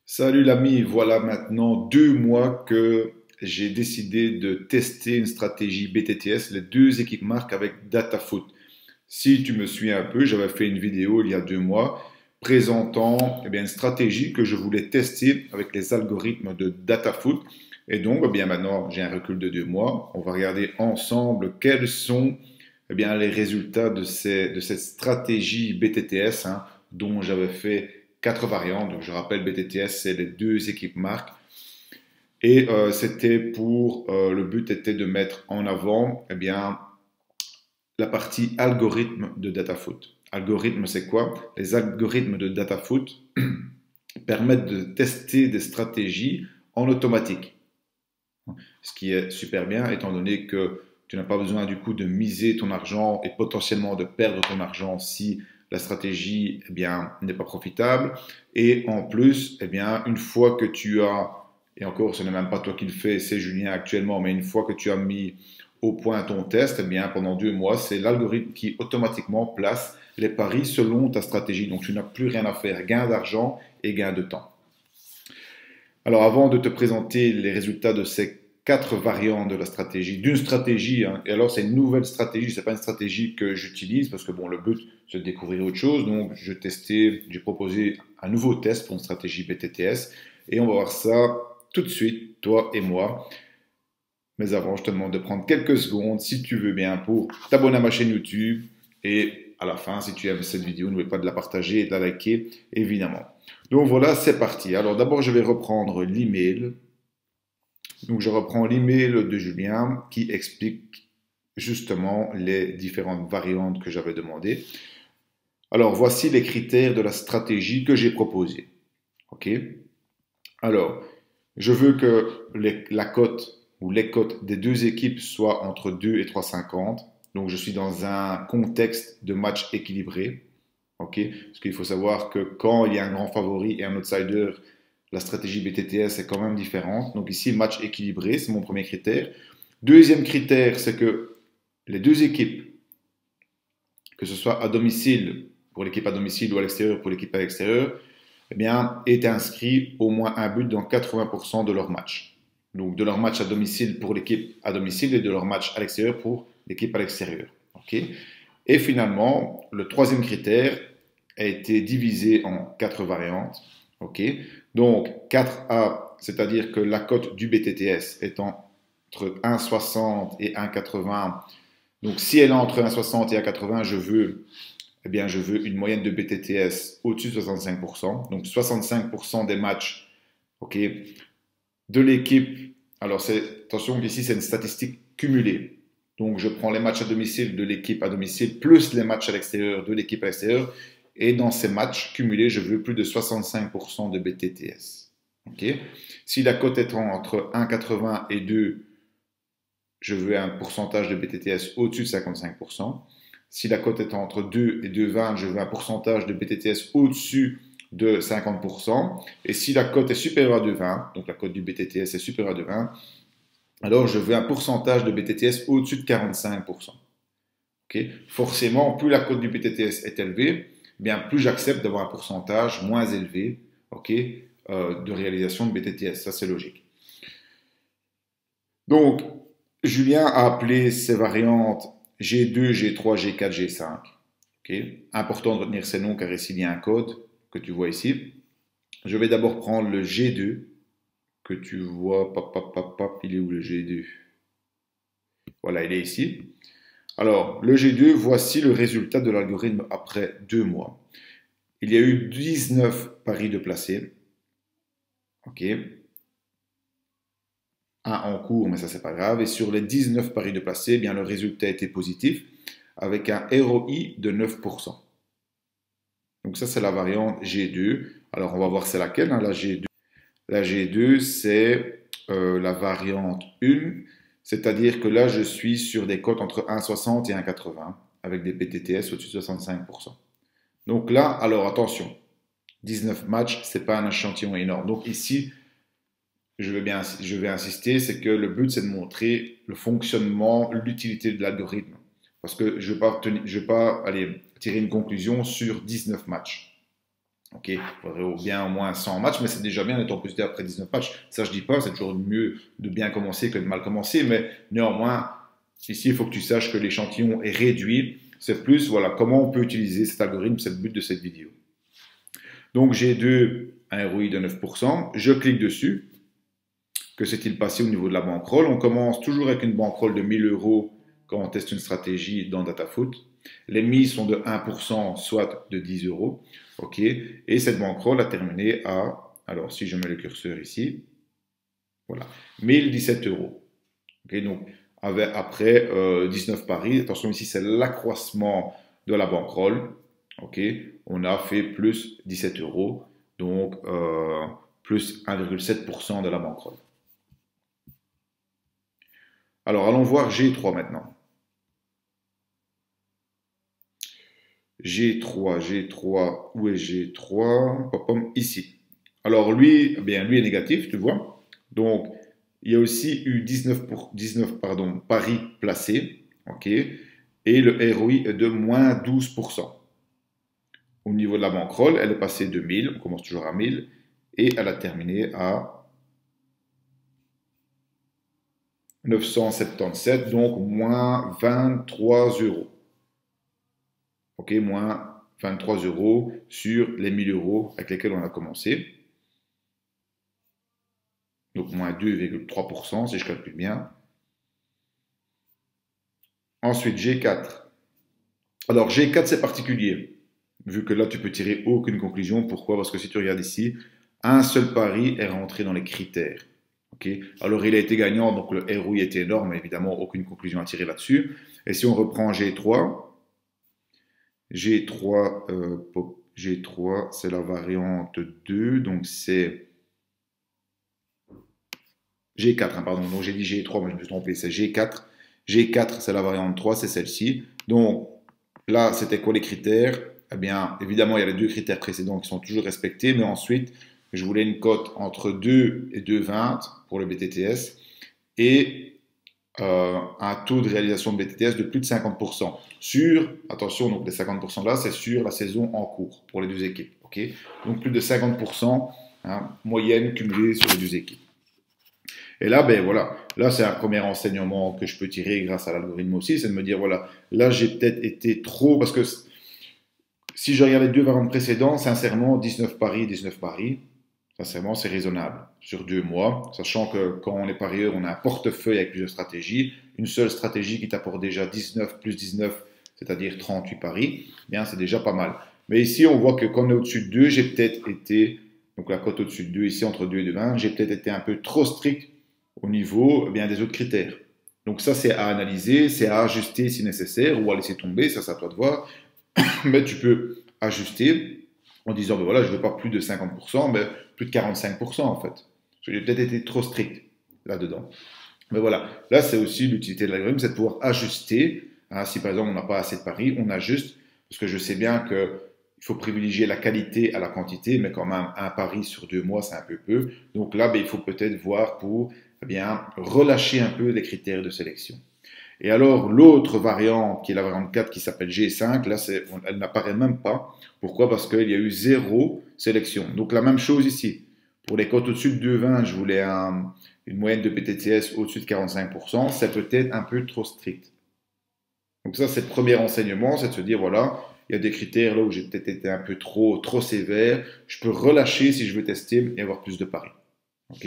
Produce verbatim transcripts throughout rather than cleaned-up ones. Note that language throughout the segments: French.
Salut l'ami, voilà maintenant deux mois que j'ai décidé de tester une stratégie B T T S, les deux équipes marques avec DataFoot. Si tu me suis un peu, j'avais fait une vidéo il y a deux mois présentant eh bien, une stratégie que je voulais tester avec les algorithmes de DataFoot. Et donc, eh bien, maintenant, j'ai un recul de deux mois. On va regarder ensemble quels sont eh bien, les résultats de, ces, de cette stratégie B T T S hein, dont j'avais fait quatre variantes. Donc, je rappelle, B T T S, c'est les deux équipes marques. Et euh, c'était pour, euh, le but était de mettre en avant eh bien, la partie algorithme de DataFoot. Algorithme, c'est quoi? Les algorithmes de DataFoot permettent de tester des stratégies en automatique. Ce qui est super bien, étant donné que tu n'as pas besoin du coup de miser ton argent et potentiellement de perdre ton argent si la stratégie eh bien, n'est pas profitable. Et en plus, eh bien, une fois que tu as, et encore ce n'est même pas toi qui le fais, c'est Julien actuellement, mais une fois que tu as mis au point ton test, eh bien, pendant deux mois, c'est l'algorithme qui automatiquement place les paris selon ta stratégie. Donc tu n'as plus rien à faire, gain d'argent et gain de temps. Alors avant de te présenter les résultats de ces quatre variantes de la stratégie, d'une stratégie, hein, et alors c'est une nouvelle stratégie, c'est pas une stratégie que j'utilise parce que bon, le but c'est de découvrir autre chose, donc je testais, j'ai proposé un nouveau test pour une stratégie B T T S et on va voir ça tout de suite, toi et moi. Mais avant, je te demande de prendre quelques secondes, si tu veux bien, pour t'abonner à ma chaîne YouTube et à la fin, si tu aimes cette vidéo, n'oublie pas de la partager et de la liker, évidemment. Donc voilà, c'est parti. Alors d'abord, je vais reprendre l'email. Donc je reprends l'email de Julien qui explique justement les différentes variantes que j'avais demandées. Alors voici les critères de la stratégie que j'ai proposée. OK? Alors, je veux que les, la cote ou les cotes des deux équipes soient entre deux et trois virgule cinquante. Donc je suis dans un contexte de match équilibré. Okay, parce qu'il faut savoir que quand il y a un grand favori et un outsider, la stratégie B T T S est quand même différente. Donc ici, match équilibré, c'est mon premier critère. Deuxième critère, c'est que les deux équipes, que ce soit à domicile pour l'équipe à domicile ou à l'extérieur pour l'équipe à l'extérieur, eh bien, aient inscrit au moins un but dans quatre-vingts pour cent de leur match. Donc de leur match à domicile pour l'équipe à domicile et de leur match à l'extérieur pour l'équipe à l'extérieur. Okay. Et finalement, le troisième critère a été divisé en quatre variantes. Okay. Donc quatre A, c'est-à-dire que la cote du B T T S est entre un virgule soixante et un virgule quatre-vingts. Donc si elle est entre un virgule soixante et un virgule quatre-vingts, je veux, eh bien, je veux une moyenne de B T T S au-dessus de soixante-cinq pour cent. Donc soixante-cinq pour cent des matchs okay, de l'équipe. Alors attention, ici c'est une statistique cumulée. Donc, je prends les matchs à domicile de l'équipe à domicile plus les matchs à l'extérieur de l'équipe à l'extérieur. Et dans ces matchs cumulés, je veux plus de soixante-cinq pour cent de B T T S. Okay. Si la cote est entre un virgule quatre-vingts et deux, je veux un pourcentage de B T T S au-dessus de cinquante-cinq pour cent. Si la cote est entre deux et deux virgule vingt, je veux un pourcentage de B T T S au-dessus de cinquante pour cent. Et si la cote est supérieure à deux virgule vingt, donc la cote du B T T S est supérieure à deux virgule vingt, alors je veux un pourcentage de B T T S au-dessus de quarante-cinq pour cent. Okay. Forcément, plus la cote du B T T S est élevée, bien plus j'accepte d'avoir un pourcentage moins élevé okay, euh, de réalisation de B T T S. Ça, c'est logique. Donc, Julien a appelé ces variantes G deux, G trois, G quatre, G cinq. Okay. Important de retenir ces noms car ici, il y a un code que tu vois ici. Je vais d'abord prendre le G deux que tu vois. Pop, pop, pop, pop, il est où le G deux? Voilà, il est ici. Alors, le G deux, voici le résultat de l'algorithme après deux mois. Il y a eu dix-neuf paris de placés. OK. Un en cours, mais ça, c'est pas grave. Et sur les dix-neuf paris de placés, eh bien, le résultat était positif avec un R O I de neuf pour cent. Donc, ça, c'est la variante G deux. Alors, on va voir c'est laquelle, hein, la G deux. La G deux, c'est euh, la variante un. C'est-à-dire que là, je suis sur des cotes entre un virgule soixante et un virgule quatre-vingts, avec des B T T S au-dessus de soixante-cinq pour cent. Donc là, alors attention, dix-neuf matchs, ce n'est pas un échantillon énorme. Donc ici, je vais, bien, je vais insister, c'est que le but, c'est de montrer le fonctionnement, l'utilité de l'algorithme. Parce que je ne vais pas, tenir, je vais pas aller, tirer une conclusion sur dix-neuf matchs. Ok, il faudrait bien au moins cent matchs, mais c'est déjà bien d'être en positif après dix-neuf matchs. Ça, je dis pas, c'est toujours mieux de bien commencer que de mal commencer, mais néanmoins, ici, il faut que tu saches que l'échantillon est réduit. C'est plus, voilà, comment on peut utiliser cet algorithme, c'est le but de cette vidéo. Donc, j'ai deux, un R O I de neuf pour cent. Je clique dessus. Que s'est-il passé au niveau de la bankroll? On commence toujours avec une bankroll de mille euros quand on teste une stratégie dans DataFoot. Les mises sont de un pour cent, soit de dix euros. OK. Et cette bankroll a terminé à, alors si je mets le curseur ici, voilà, mille dix-sept euros. OK. Donc, avec, après euh, dix-neuf paris, attention ici, c'est l'accroissement de la bankroll. OK. On a fait plus dix-sept euros. Donc, euh, plus un virgule sept pour cent de la bankroll. Alors, allons voir G trois maintenant. G trois, G trois, où est G trois? Pop-pom, ici. Alors, lui, eh bien, lui est négatif, tu vois. Donc, il y a aussi eu dix-neuf, pour, dix-neuf pardon, paris placés. OK. Et le R O I est de moins douze pour cent. Au niveau de la bankroll, elle est passée de mille, on commence toujours à mille, et elle a terminé à neuf cent soixante-dix-sept, donc moins vingt-trois euros. OK, moins vingt-trois euros sur les mille euros avec lesquels on a commencé. Donc moins deux virgule trois pour cent si je calcule bien. Ensuite, G quatre. Alors G quatre, c'est particulier, vu que là, tu peux tirer aucune conclusion. Pourquoi? Parce que si tu regardes ici, un seul pari est rentré dans les critères. Okay. Alors, il a été gagnant, donc le R O I était énorme, évidemment, aucune conclusion à tirer là-dessus. Et si on reprend G trois, G trois, euh, G trois, c'est la variante deux, donc c'est G quatre, hein, pardon, donc j'ai dit G trois, mais je me suis trompé, c'est G quatre. G quatre, c'est la variante trois, c'est celle-ci. Donc là, c'était quoi les critères? Eh bien, évidemment, il y a les deux critères précédents qui sont toujours respectés, mais ensuite, je voulais une cote entre deux et deux virgule vingt pour le B T T S et euh, un taux de réalisation de B T T S de plus de cinquante pour cent. Sur, attention, donc les cinquante pour cent là, c'est sur la saison en cours pour les deux équipes. Okay, donc plus de cinquante pour cent hein, moyenne cumulée sur les deux équipes. Et là, ben voilà, là c'est un premier enseignement que je peux tirer grâce à l'algorithme aussi, c'est de me dire, voilà, là j'ai peut-être été trop, parce que si je regarde les deux variantes précédentes, sincèrement, dix-neuf paris, dix-neuf paris, sincèrement, c'est raisonnable sur deux mois, sachant que quand on est parieur, on a un portefeuille avec plusieurs stratégies. Une seule stratégie qui t'apporte déjà dix-neuf plus dix-neuf, c'est-à-dire trente-huit paris, eh bien c'est déjà pas mal. Mais ici, on voit que quand on est au-dessus de deux, j'ai peut-être été, donc la cote au-dessus de deux, ici entre deux et deux virgule vingt, j'ai peut-être été un peu trop strict au niveau eh bien, des autres critères. Donc ça, c'est à analyser, c'est à ajuster si nécessaire, ou à laisser tomber, ça c'est à toi de voir. Mais tu peux ajuster en disant, ben voilà, je ne veux pas plus de cinquante pour cent, mais plus de quarante-cinq pour cent en fait. Parce que j'ai peut-être été trop strict là-dedans. Mais voilà, là c'est aussi l'utilité de l'algorithme, c'est de pouvoir ajuster. Hein, si par exemple on n'a pas assez de paris, on ajuste, parce que je sais bien qu'il faut privilégier la qualité à la quantité, mais quand même un pari sur deux mois c'est un peu peu. Donc là, ben, il faut peut-être voir pour eh bien, relâcher un peu les critères de sélection. Et alors, l'autre variante, qui est la variante quatre, qui s'appelle G cinq, là, elle n'apparaît même pas. Pourquoi? Parce qu'il y a eu zéro sélection. Donc, la même chose ici. Pour les cotes au-dessus de deux virgule vingt, je voulais un, une moyenne de B T T S au-dessus de quarante-cinq pour cent. C'est peut-être un peu trop strict. Donc ça, c'est le premier enseignement, c'est de se dire, voilà, il y a des critères là où j'ai peut-être été un peu trop, trop sévère. Je peux relâcher si je veux tester et avoir plus de paris. OK?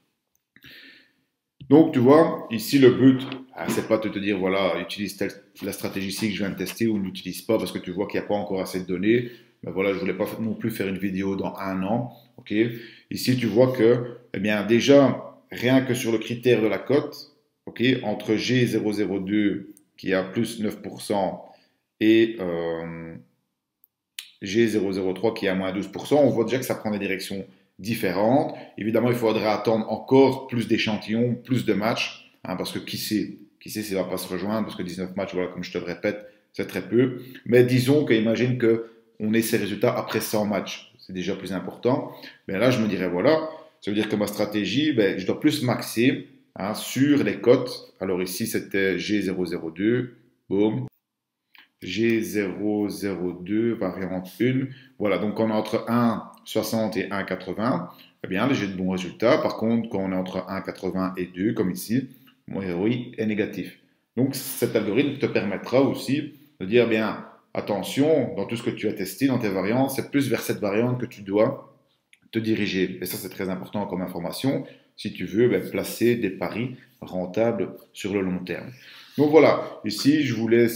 Donc, tu vois, ici, le but, c'est pas de te dire, voilà, utilise telle, la stratégie ici que je viens de tester ou n'utilise pas parce que tu vois qu'il n'y a pas encore assez de données. Mais voilà, je voulais pas non plus faire une vidéo dans un an. OK? Ici, tu vois que, eh bien, déjà, rien que sur le critère de la cote, OK, entre G zéro zéro deux qui a plus neuf pour cent et euh, G zéro zéro trois qui a moins douze pour cent, on voit déjà que ça prend des directions différentes. Évidemment, il faudra attendre encore plus d'échantillons, plus de matchs, hein, parce que qui sait, qui sait s'il ne va pas se rejoindre, parce que dix-neuf matchs, voilà, comme je te le répète, c'est très peu. Mais disons qu'imagine qu'on ait ces résultats après cent matchs, c'est déjà plus important. Mais là, je me dirais, voilà, ça veut dire que ma stratégie, ben, je dois plus maxer hein, sur les cotes. Alors ici, c'était G zéro zéro deux, boum. G zéro zéro deux, variante un. Voilà, donc on est entre un virgule soixante et un virgule quatre-vingts. Eh bien, j'ai de bons résultats. Par contre, quand on est entre un virgule quatre-vingts et deux, comme ici, mon R O I est négatif. Donc, cet algorithme te permettra aussi de dire, eh bien, attention, dans tout ce que tu as testé, dans tes variantes, c'est plus vers cette variante que tu dois te diriger. Et ça, c'est très important comme information, si tu veux ben, placer des paris rentables sur le long terme. Donc voilà, ici, je voulais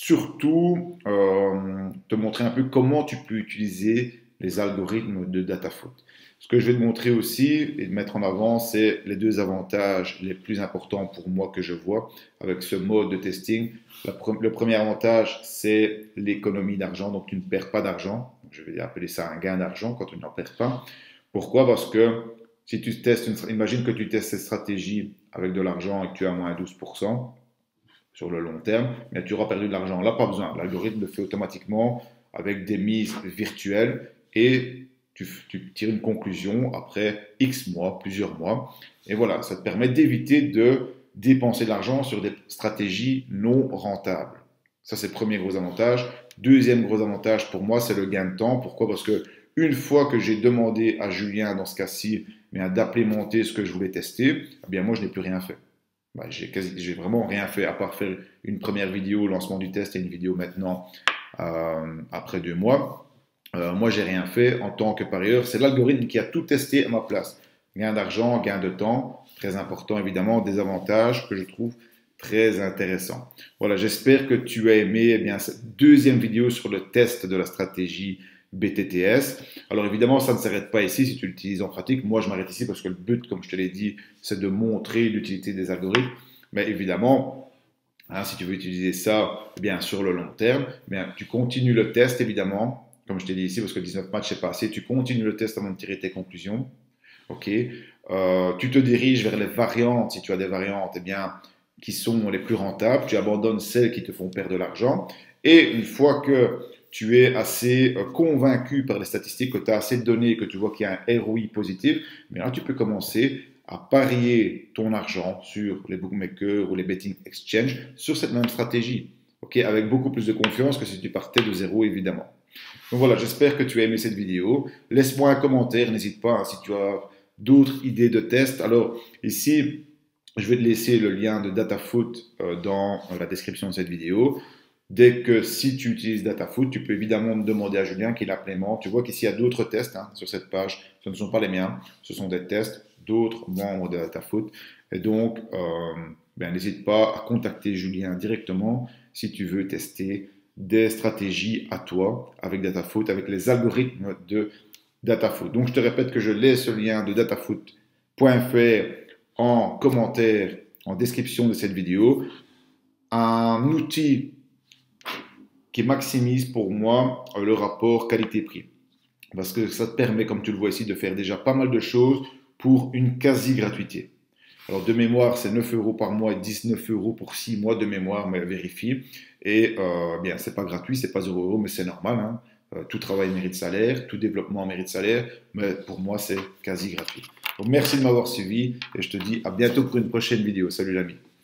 surtout euh, te montrer un peu comment tu peux utiliser les algorithmes de DataFoot. Ce que je vais te montrer aussi et de mettre en avant, c'est les deux avantages les plus importants pour moi que je vois avec ce mode de testing. Le premier avantage, c'est l'économie d'argent, donc tu ne perds pas d'argent. Je vais appeler ça un gain d'argent quand tu n'en perds pas. Pourquoi? Parce que si tu testes, une, imagine que tu testes cette stratégie avec de l'argent et que tu as moins douze pour cent sur le long terme, mais tu auras perdu de l'argent. Là, pas besoin. L'algorithme le fait automatiquement avec des mises virtuelles et tu, tu tires une conclusion après X mois, plusieurs mois. Et voilà, ça te permet d'éviter de dépenser de l'argent sur des stratégies non rentables. Ça, c'est le premier gros avantage. Deuxième gros avantage pour moi, c'est le gain de temps. Pourquoi? Parce que une fois que j'ai demandé à Julien, dans ce cas-ci, d'implémenter ce que je voulais tester, eh bien moi, je n'ai plus rien fait. Bah, j'ai vraiment rien fait à part faire une première vidéo au lancement du test et une vidéo maintenant euh, après deux mois. Euh, moi, j'ai rien fait en tant que parieur. C'est l'algorithme qui a tout testé à ma place. Gain d'argent, gain de temps, très important évidemment, des avantages que je trouve très intéressants. Voilà, j'espère que tu as aimé eh bien, cette deuxième vidéo sur le test de la stratégie B T T S. Alors évidemment, ça ne s'arrête pas ici si tu l'utilises en pratique. Moi, je m'arrête ici parce que le but, comme je te l'ai dit, c'est de montrer l'utilité des algorithmes. Mais évidemment, hein, si tu veux utiliser ça eh bien, sur le long terme, eh bien, tu continues le test évidemment. Comme je t'ai dit ici, parce que dix-neuf matchs est passé, tu continues le test avant de tirer tes conclusions. Ok. Euh, tu te diriges vers les variantes, si tu as des variantes, eh bien, qui sont les plus rentables. Tu abandonnes celles qui te font perdre de l'argent. Et une fois que tu es assez convaincu par les statistiques, que tu as assez de données, que tu vois qu'il y a un R O I positif, mais là, tu peux commencer à parier ton argent sur les bookmakers ou les betting exchange sur cette même stratégie. Ok, avec beaucoup plus de confiance que si tu partais de zéro, évidemment. Donc voilà, j'espère que tu as aimé cette vidéo. Laisse-moi un commentaire, n'hésite pas hein, si tu as d'autres idées de tests. Alors ici, je vais te laisser le lien de DataFoot euh, dans la description de cette vidéo. Dès que si tu utilises DataFoot, tu peux évidemment me demander à Julien qu'il implémente. Tu vois qu'ici, il y a d'autres tests hein, sur cette page. Ce ne sont pas les miens, ce sont des tests d'autres membres de DataFoot. Et donc, euh, ben, n'hésite pas à contacter Julien directement si tu veux tester des stratégies à toi avec DataFoot, avec les algorithmes de DataFoot. Donc, je te répète que je laisse le lien de datafoot point F R en commentaire, en description de cette vidéo. Un outil qui maximise pour moi le rapport qualité-prix. Parce que ça te permet, comme tu le vois ici, de faire déjà pas mal de choses pour une quasi-gratuité. Alors de mémoire, c'est neuf euros par mois et dix-neuf euros pour six mois de mémoire, mais vérifie. Et euh, bien, c'est pas gratuit, c'est pas zéro euros, mais c'est normal. Hein. Euh, tout travail mérite salaire, tout développement mérite salaire, mais pour moi, c'est quasi gratuit. Donc merci de m'avoir suivi et je te dis à bientôt pour une prochaine vidéo. Salut l'ami.